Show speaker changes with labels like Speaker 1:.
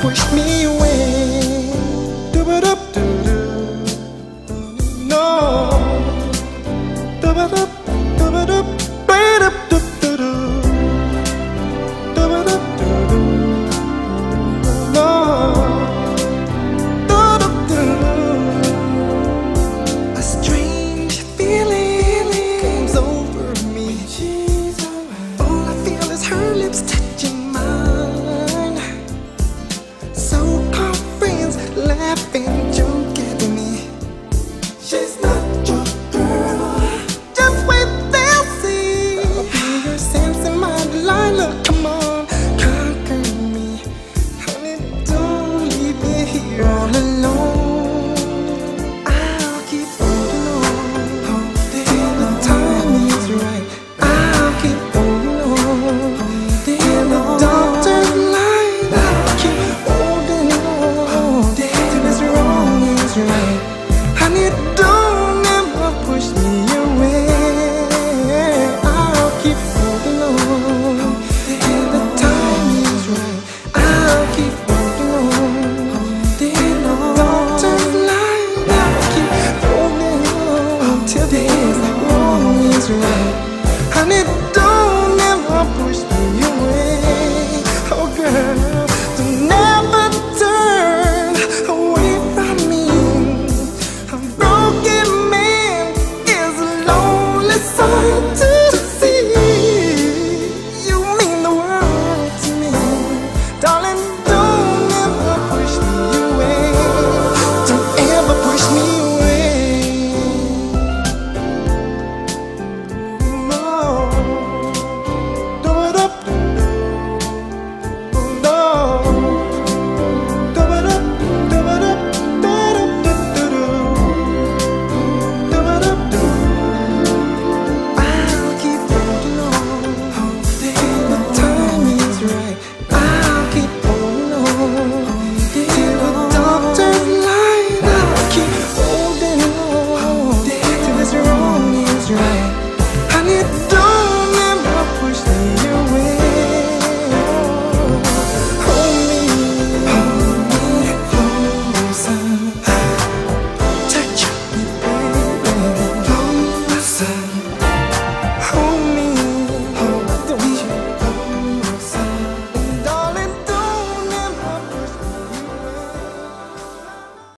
Speaker 1: push me away. Do-ba-dup-do-do. No. Do-ba-dup, do-ba-dup, ba-dup-dup-do-do. Do-ba-dup-do-do. No. Do-dup-do-do. A strange feeling comes over me. All I feel is her lips touching mine. So-called friends laugh and joke at me. She's not your girl. Just wait, they'll see. I'll be your Samson, my Delilah. Come on, conquer me. Honey, don't leave me here all alone. I'll keep holding on till the time is right. I'll keep holding on till the dark turns light. I'll keep holding on till this wrong is right. Honey, don't ever push me away. I'll keep holding on till the time is right. I'll keep holding on till the dark turns light. I'll keep holding on till this wrong is right. Honey, don't ever push me away. Oh girl, don't never turn away from me. A broken man is a lonely sight to see. You mean the world to me, darling. Don't ever push me away. Don't ever push me away. No. Do-ba-dup-do-do. No. Do-ba-dup, do-ba-dup, da-dup-dup-do-do. Do-ba-dup-do. I'll keep holding on till the time is right. I'll keep holding on till the dark turns light. I'll keep holding on till this wrong is right.